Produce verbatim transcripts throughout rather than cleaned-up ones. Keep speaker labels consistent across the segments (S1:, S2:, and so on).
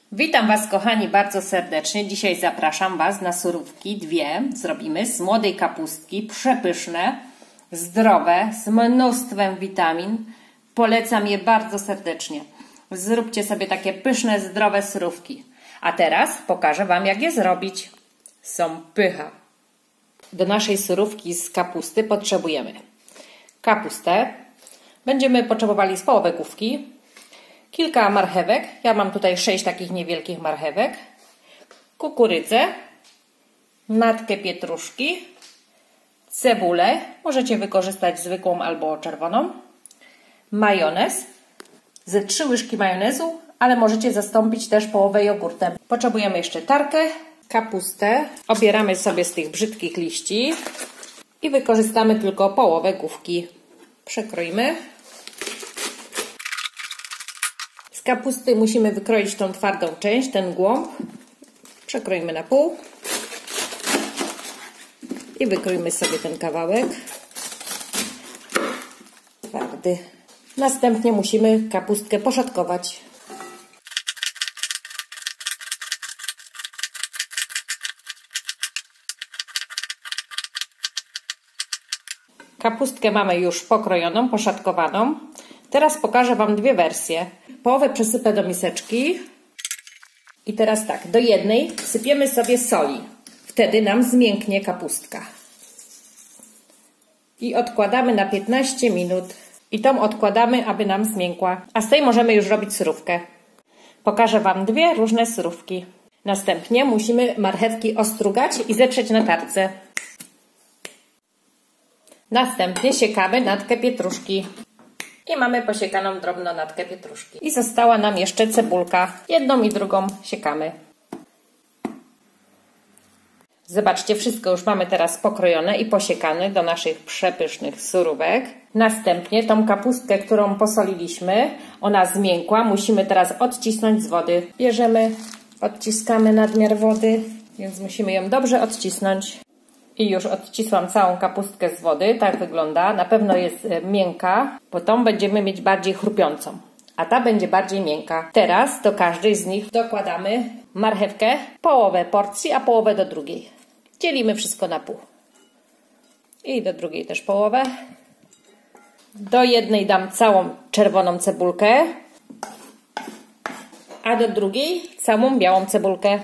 S1: Witam Was, kochani, bardzo serdecznie. Dzisiaj zapraszam Was na surówki. Dwie zrobimy z młodej kapustki, przepyszne, zdrowe, z mnóstwem witamin. Polecam je bardzo serdecznie. Zróbcie sobie takie pyszne, zdrowe surówki. A teraz pokażę Wam, jak je zrobić. Są pycha. Do naszej surówki z kapusty potrzebujemy kapustę. Będziemy potrzebowali z połowę główki, kilka marchewek. Ja mam tutaj sześć takich niewielkich marchewek. Kukurydzę, natkę pietruszki, cebulę. Możecie wykorzystać zwykłą albo czerwoną. Majonez. Ze trzy łyżki majonezu, ale możecie zastąpić też połowę jogurtem. Potrzebujemy jeszcze tarkę, kapustę. Obieramy sobie z tych brzydkich liści i wykorzystamy tylko połowę główki. Przekroimy. Z kapusty musimy wykroić tą twardą część, ten głąb. Przekroimy na pół i wykroimy sobie ten kawałek twardy. Następnie musimy kapustkę poszatkować. Kapustkę mamy już pokrojoną, poszatkowaną. Teraz pokażę Wam dwie wersje. Połowę przesypę do miseczki. I teraz tak, do jednej sypiemy sobie soli. Wtedy nam zmięknie kapustka. I odkładamy na piętnaście minut. I tą odkładamy, aby nam zmiękła. A z tej możemy już robić surówkę. Pokażę Wam dwie różne surówki. Następnie musimy marchewki ostrugać i zetrzeć na tarce. Następnie siekamy natkę pietruszki. I mamy posiekaną drobno natkę pietruszki. I została nam jeszcze cebulka. Jedną i drugą siekamy. Zobaczcie, wszystko już mamy teraz pokrojone i posiekane do naszych przepysznych surówek. Następnie tą kapustkę, którą posoliliśmy, ona zmiękła. Musimy teraz odcisnąć z wody. Bierzemy, odciskamy nadmiar wody, więc musimy ją dobrze odcisnąć. I już odcisłam całą kapustkę z wody. Tak wygląda. Na pewno jest miękka, bo tą będziemy mieć bardziej chrupiącą, a ta będzie bardziej miękka. Teraz do każdej z nich dokładamy marchewkę, połowę porcji, a połowę do drugiej. Dzielimy wszystko na pół. I do drugiej też połowę. Do jednej dam całą czerwoną cebulkę, a do drugiej całą białą cebulkę.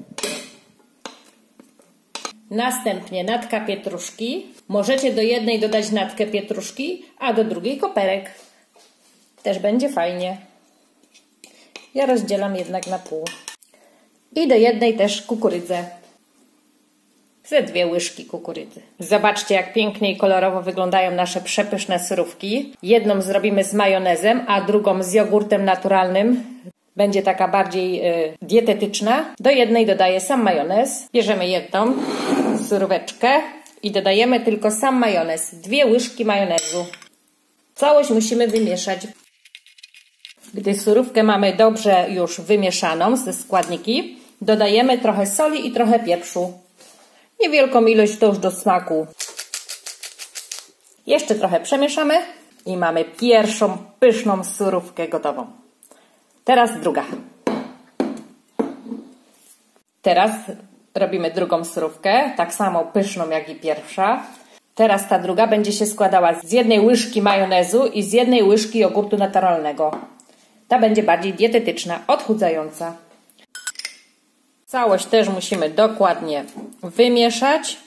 S1: Następnie natka pietruszki. Możecie do jednej dodać natkę pietruszki, a do drugiej koperek. Też będzie fajnie. Ja rozdzielam jednak na pół. I do jednej też kukurydzę. Ze dwie łyżki kukurydzy. Zobaczcie, jak pięknie i kolorowo wyglądają nasze przepyszne surówki. Jedną zrobimy z majonezem, a drugą z jogurtem naturalnym. Będzie taka bardziej y, dietetyczna. Do jednej dodaję sam majonez. Bierzemy jedną suróweczkę i dodajemy tylko sam majonez. Dwie łyżki majonezu. Całość musimy wymieszać. Gdy surówkę mamy dobrze już wymieszaną ze składniki, dodajemy trochę soli i trochę pieprzu. Niewielką ilość, to już do smaku. Jeszcze trochę przemieszamy i mamy pierwszą pyszną surówkę gotową. Teraz druga. Teraz robimy drugą surówkę, tak samo pyszną jak i pierwsza. Teraz ta druga będzie się składała z jednej łyżki majonezu i z jednej łyżki jogurtu naturalnego. Ta będzie bardziej dietetyczna, odchudzająca. Całość też musimy dokładnie wymieszać.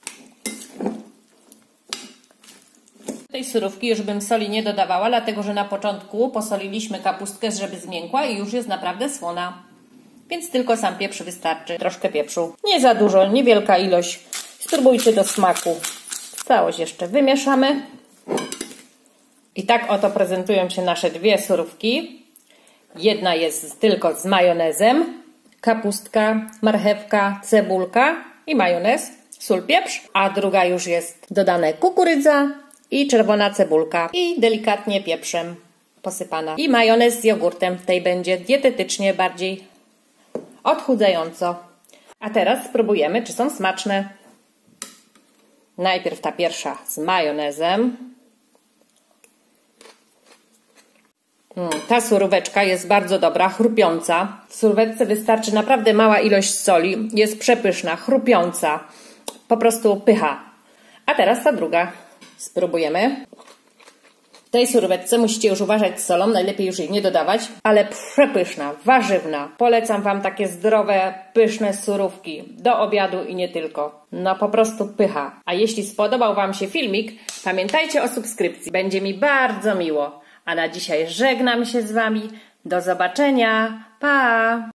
S1: Tej surówki już bym soli nie dodawała, dlatego że na początku posoliliśmy kapustkę, żeby zmiękła i już jest naprawdę słona. Więc tylko sam pieprz wystarczy. Troszkę pieprzu. Nie za dużo, niewielka ilość. Spróbujcie do smaku. Całość jeszcze wymieszamy. I tak oto prezentują się nasze dwie surówki. Jedna jest tylko z majonezem. Kapustka, marchewka, cebulka i majonez, sól, pieprz. A druga już jest dodane kukurydza i czerwona cebulka i delikatnie pieprzem posypana. I majonez z jogurtem. W tej będzie dietetycznie bardziej odchudzająco. A teraz spróbujemy, czy są smaczne. Najpierw ta pierwsza z majonezem. Ta suróweczka jest bardzo dobra, chrupiąca. W suróweczce wystarczy naprawdę mała ilość soli. Jest przepyszna, chrupiąca. Po prostu pycha. A teraz ta druga. Spróbujemy. W tej suróweczce musicie już uważać z solą, najlepiej już jej nie dodawać, ale przepyszna, warzywna. Polecam Wam takie zdrowe, pyszne surówki do obiadu i nie tylko. No po prostu pycha. A jeśli spodobał Wam się filmik, pamiętajcie o subskrypcji. Będzie mi bardzo miło. A na dzisiaj żegnam się z Wami. Do zobaczenia. Pa!